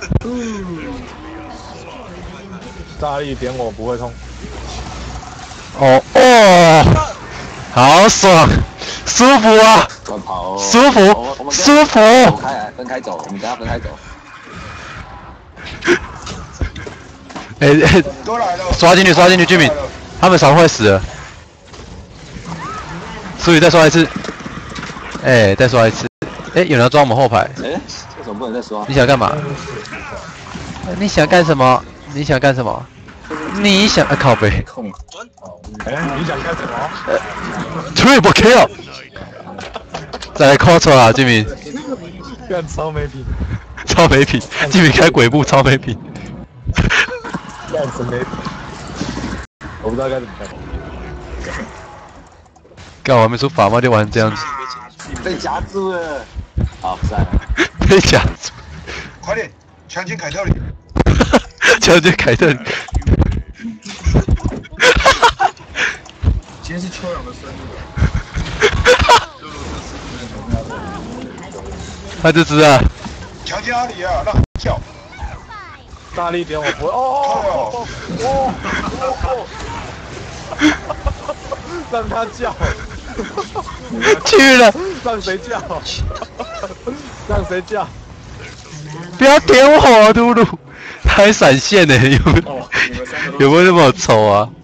大力点我不会痛。 哦哦，好爽，舒服啊！舒服，舒服。 分开走，我们等下分开走。 刷进去，刷进去，居民，他们常会死了。苏宇再刷一次，再刷一次。有人要抓我们后排。 为什么不能再刷？ 你想干嘛？你想干什么？你想干什么？你想靠背。 你想干什么 ？Triple kill！ 再来 call 啊，居民。 干超没品。 超没品，居民开鬼步超没品。 干什么？我不知道该怎么办。 干我还没出法吗？就玩这样子。 被夹住了。好，算了。 被夹住。 快点，强奸凯特里。 强奸凯特里。 今天是秋阳的生日。 他这只啊。 强奸阿里啊，让他叫。 大力点我不会。让他叫。 去了。 让谁叫？让谁叫？ 不要点我啊，露露！他还闪现呢，有没有那么丑啊？